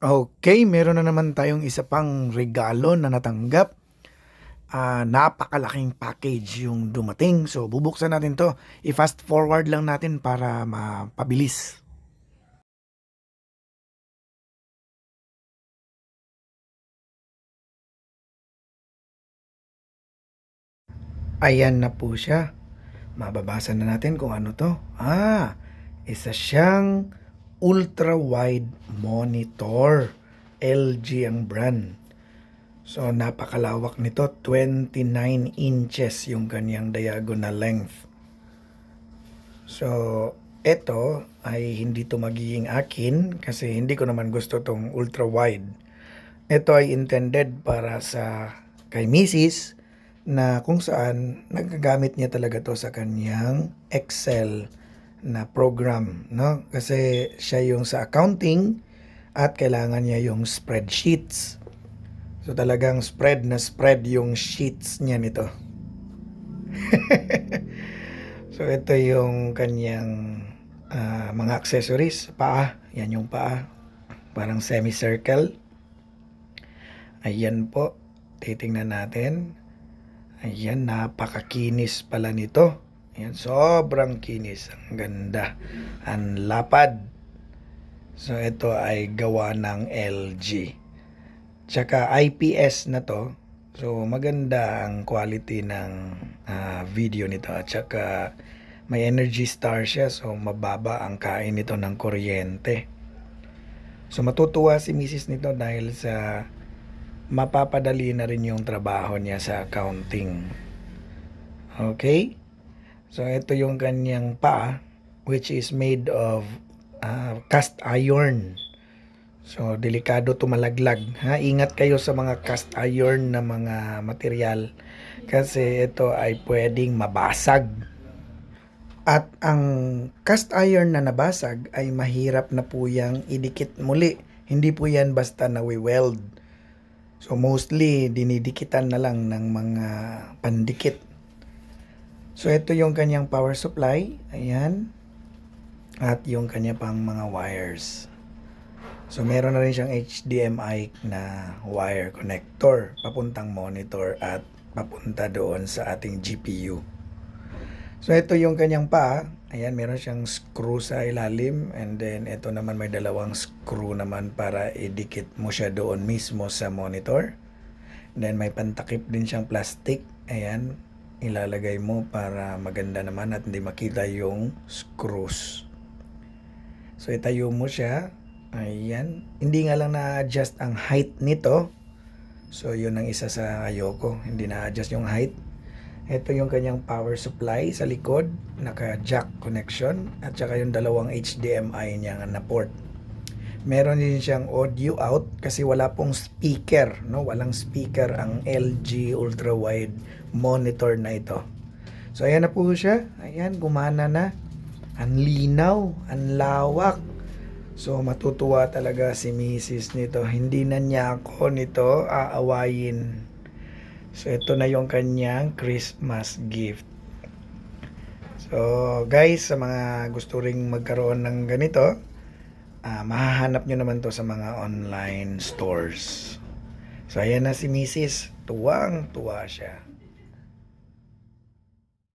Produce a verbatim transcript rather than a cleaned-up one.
Okay, meron na naman tayong isa pang regalo na natanggap. Ah, napakalaking package yung dumating. So, bubuksan natin 'to. I-fast forward lang natin para mapabilis. Ayan na po siya. Mababasa na natin kung ano 'to. Ah, isa siyang ultra-wide monitor. L G ang brand. So, napakalawak nito. twenty-nine inches yung kanyang diagonal length. So, eto ay hindi to magiging akin kasi hindi ko naman gusto tong ultra wide. Ito ay intended para sa kay Missus na kung saan nagagamit niya talaga to sa kanyang Excel na program, no? Kasi siya yung sa accounting at kailangan niya yung spreadsheets. So talagang spread na spread yung sheets niya nito. So ito yung kanyang ah, mga accessories, paa, yan yung paa, parang semicircle. Ayan po, titingnan natin. Ayan, napakakinis pala nito. Ayan, sobrang kinis, ang ganda, ang lapad. So ito ay gawa ng L G. Tsaka I P S na to. So maganda ang quality ng ah, video nito at saka may Energy Star siya, so mababa ang kain nito ng kuryente. So matutuwa si Missus nito dahil sa mapapadali na rin yung trabaho niya sa accounting. Okay? So ito yung kanyang paa, which is made of ah, cast iron. So, delikado to malaglag. Ha? Ingat kayo sa mga cast iron na mga material kasi ito ay pwedeng mabasag. At ang cast iron na nabasag ay mahirap na po yang idikit muli. Hindi po yan basta nawi-weld. So, mostly dinidikitan na lang ng mga pandikit. So, ito yung kanyang power supply. Ayan. At yung kanya pang mga wires. So, meron na rin siyang H D M I na wire connector papuntang monitor at papunta doon sa ating G P U. So, ito yung kanyang paa. Ayan, meron siyang screw sa ilalim and then ito naman may dalawang screw naman para idikit mo siya doon mismo sa monitor. And then may pantakip din siyang plastic. Ayan, ilalagay mo para maganda naman at hindi makita yung screws. So, itayo mo siya. Ayan. Hindi nga lang na-adjust ang height nito. So, yun ang isa sa ayoko. Hindi na-adjust yung height. Ito yung kanyang power supply sa likod. Naka-jack connection. At saka yung dalawang H D M I niya na port. Meron din siyang audio out kasi wala pong speaker. No? Walang speaker ang L G ultra-wide monitor na ito. So, ayan na po siya. Ayan, gumana na. Ang linaw. Ang lawak. So, matutuwa talaga si Missus nito. Hindi na niya ako nito aawayin. So, ito na yung kanyang Christmas gift. So, guys, sa mga gusto ring magkaroon ng ganito, uh, mahahanap nyo naman to sa mga online stores. So, ayan na si Missus. Tuwang-tuwa siya.